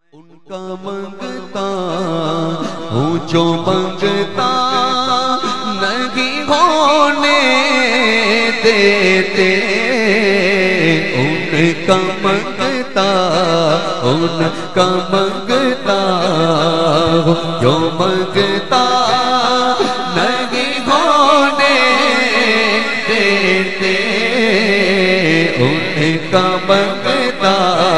ان کا منگتا ہوں جو منگتا نہیں ہونے دیتے، ان کا منگتا ہوں جو منگتا نہیں ہونے دیتے، ان کا منگتا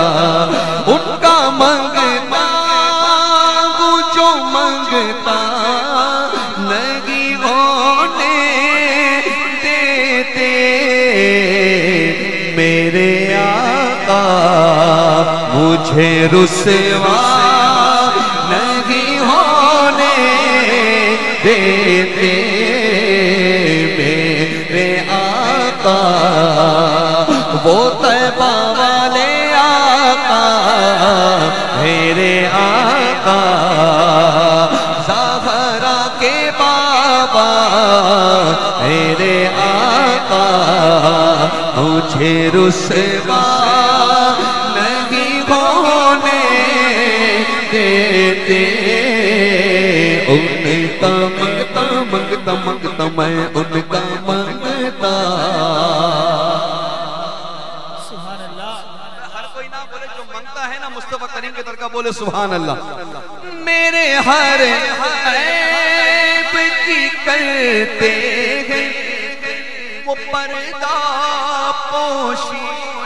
جو منگتا نہیں ہونے دیتے، میرے آقا مجھے رسوا نہیں ہونے دیتے، میرے آقا وہ طیبہ والے آقا، میرے آقا زہرا کے بابا، میرے آقا مجھے رسوا نہیں ہونے دیتے، ان کا منگتا میں ان کا منگتا۔ مصطفیٰ کریم کے ترکہ بولے سبحان اللہ۔ میرے ہر عیب کی کرتے ہیں وہ پردہ پوشی،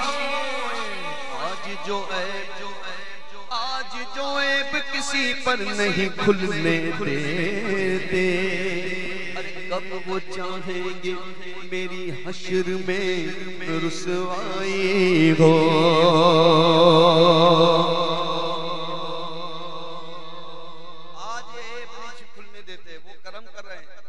آج جو عیب کسی پر نہیں کھلنے دیتے، کب وہ چاہیں گے میری حشر میں رسوائی ہو، آج عیب نہیں کھلنے دیتے، وہ کرم کر رہے ہیں،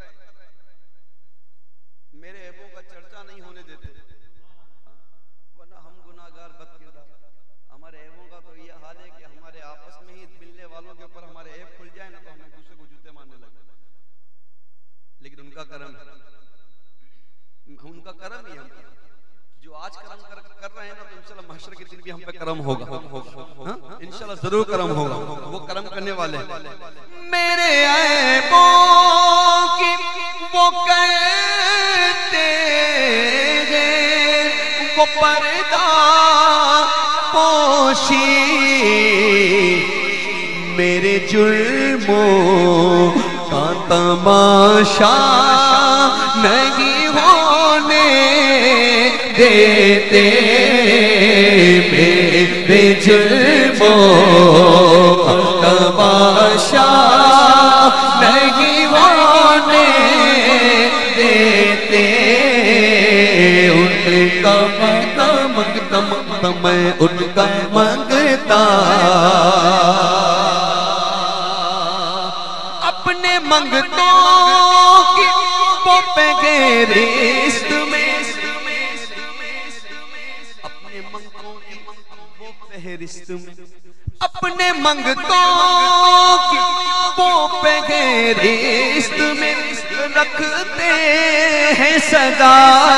میرے عیبوں کا چرچا نہیں ہونے دیتے، ورنہ ہم گناہگار بد کردار، ہمارے عیبوں کا تو یہ حال ہے کہ ہمارے آپس میں ہی ملنے والوں کے اوپر ہمارے عیب کھل جائے نا تو ہم ایک دوسرے کو جوتے مارنے لگے، لیکن ان کا کرم ہی ہم جو آج کرم کر رہے ہیں نا، تو انشاءاللہ محشر کے دن بھی ہم پہ کرم ہوگا، انشاءاللہ ضرور کرم ہوگا، وہ کرم کرنے والے ہیں۔ میرے عیبوں کی وہ کرتے ہیں وہ پردہ پوشی، میرے جرموں کا تماشا نہیں ہونے دیتے، میرے جرموں کا تماشا نہیں ہونے دیتے، ان کا منگتا میں ان کا منگتا، اپنے منگتوں کی وہ فہرست میں، اپنے منگتوں کی وہ فہرست میں، اپنے منگتوں کی وہ فہرست میں رکھتے ہیں سدا،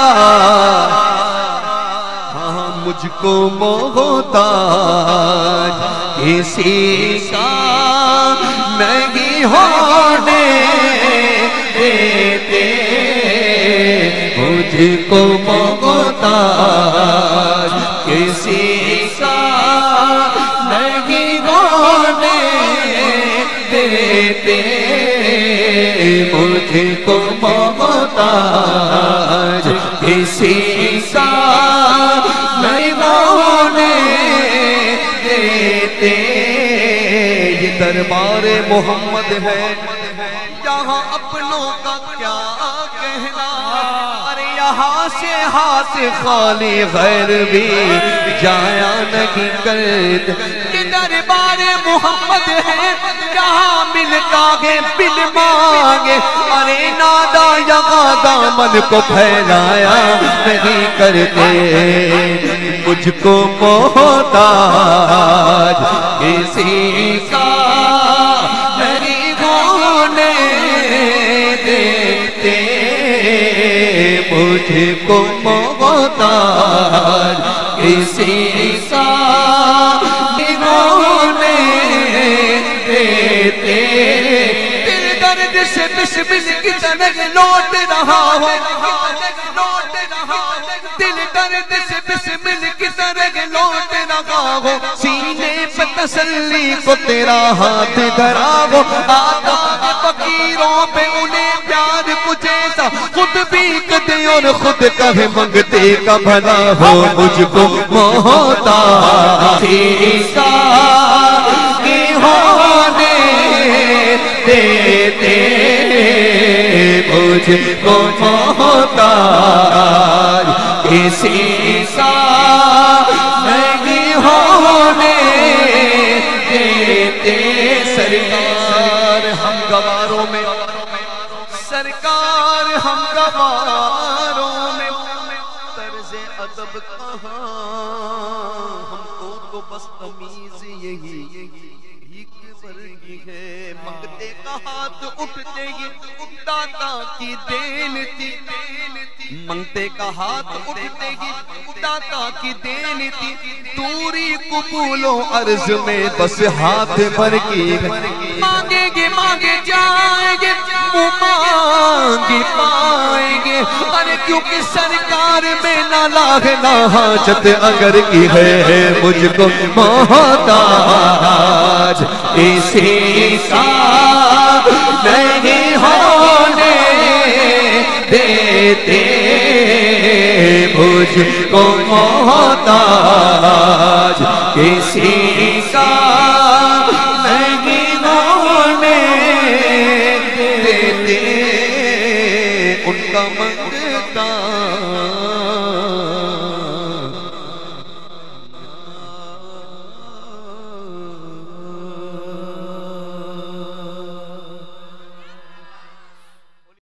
ہاں مجھ کو محتاج کسی کا نہیں ہونے دیتے، مجھ کو محتاج کسی کا نہیں ہونے دیتے، مجھ کو محتاج کسی کا نہیں ہونے دیتے، یہ دربار محمد ہے یہاں اپنوں کا کیا کہنا، ارے یہاں سے ہاتھ خالی غیر بھی جایا نہیں کرتے، یہ دربار محمد ہے جہاں ملتا ہے بن مانگے، ارے نادا یہاں دامن کو پھیلایا نہیں کرتے، مجھ کو محتاج کسی کا نہیں ہونے دیتے، مجھ کو محتاج کسی کا نہیں ہونے سے بسمل کی طرح لوٹ رہا ہو، دل درد سے بسمل کی طرح لوٹ رہا ہو، سینے پہ تسلی کو تیرا ہاتھ دھرا ہو، آقا کے فقیروں پہ انہیں پیار کچھ ایسا خود بھی کدے اور خود کہے منگتے کا بھلا ہو، مجھ کو محتاج عیسیٰ کی ہونے دیتے، مجھ کو محتاج کسی کا نہیں ہونے دیتے۔ سرکار ہم گواروں میں، سرکار ہم گواروں میں طرز ادب کہاں، ہم کو تو بس تمیز یہی برگی ہے، منگتے کا ہاتھ اٹھتے ہی داتا کی دین تھی، منگتے کا ہاتھ اٹھتے ہی داتا کی دین تھی، دوری قبول و عرض میں بس ہاتھ بھر کی، مانگیں گے مانگے جائیں گے، مانگے پائیں گے، ارے کیونکہ سرکار میں نہ لاغ نہ حاجت اگر کی ہے، مجھ کو محتاج اسی کا نہیں ہونے دیتے، مجھ کو محتاج کسی کا نہیں ہونے دیتے۔ ان کا منگتا